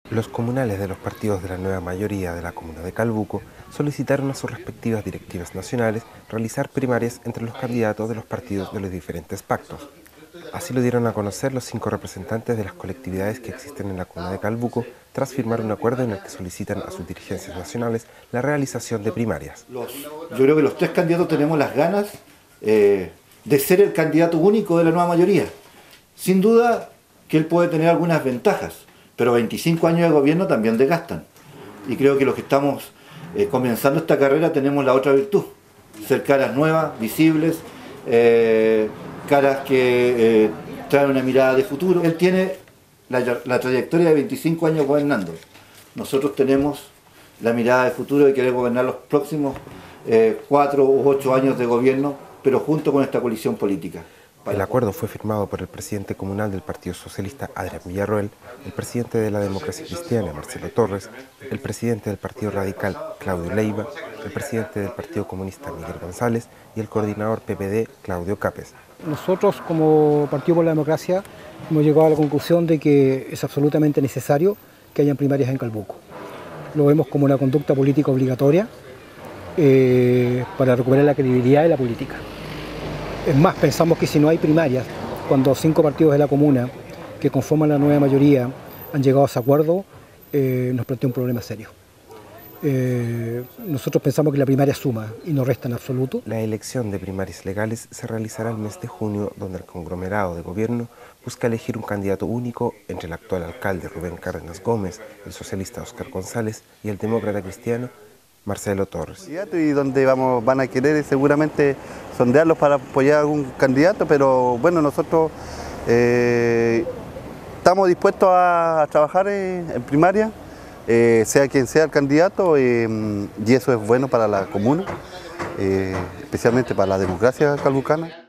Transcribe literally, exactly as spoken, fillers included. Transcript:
Los comunales de los partidos de la nueva mayoría de la comuna de Calbuco solicitaron a sus respectivas directivas nacionales realizar primarias entre los candidatos de los partidos de los diferentes pactos. Así lo dieron a conocer los cinco representantes de las colectividades que existen en la comuna de Calbuco tras firmar un acuerdo en el que solicitan a sus dirigencias nacionales la realización de primarias. Los, yo creo que los tres candidatos tenemos las ganas eh, de ser el candidato único de la nueva mayoría. Sin duda que él puede tener algunas ventajas, pero veinticinco años de gobierno también desgastan. Y creo que los que estamos eh, comenzando esta carrera tenemos la otra virtud, ser caras nuevas, visibles, eh, caras que eh, traen una mirada de futuro. Él tiene la, la trayectoria de veinticinco años gobernando. Nosotros tenemos la mirada de futuro de querer gobernar los próximos eh, cuatro u ocho años de gobierno, pero junto con esta coalición política. El acuerdo fue firmado por el presidente comunal del Partido Socialista, Adrián Villarroel, el presidente de la Democracia Cristiana, Marcelo Torres, el presidente del Partido Radical, Claudio Leiva, el presidente del Partido Comunista, Miguel González, y el coordinador P P D, Claudio Capes. Nosotros, como Partido por la Democracia, hemos llegado a la conclusión de que es absolutamente necesario que hayan primarias en Calbuco. Lo vemos como una conducta política obligatoria eh, para recuperar la credibilidad de la política. Es más, pensamos que si no hay primarias, cuando cinco partidos de la comuna que conforman la nueva mayoría han llegado a ese acuerdo, eh, nos plantea un problema serio. Eh, nosotros pensamos que la primaria suma y no resta en absoluto. La elección de primarias legales se realizará el mes de junio, donde el conglomerado de gobierno busca elegir un candidato único entre el actual alcalde Rubén Cárdenas Gómez, el socialista Óscar González y el demócrata cristiano Marcelo Torres. Y donde vamos, van a querer seguramente sondearlos para apoyar a algún candidato, pero bueno, nosotros eh, estamos dispuestos a, a trabajar en, en primaria, eh, sea quien sea el candidato, eh, y eso es bueno para la comuna, eh, especialmente para la democracia calbucana.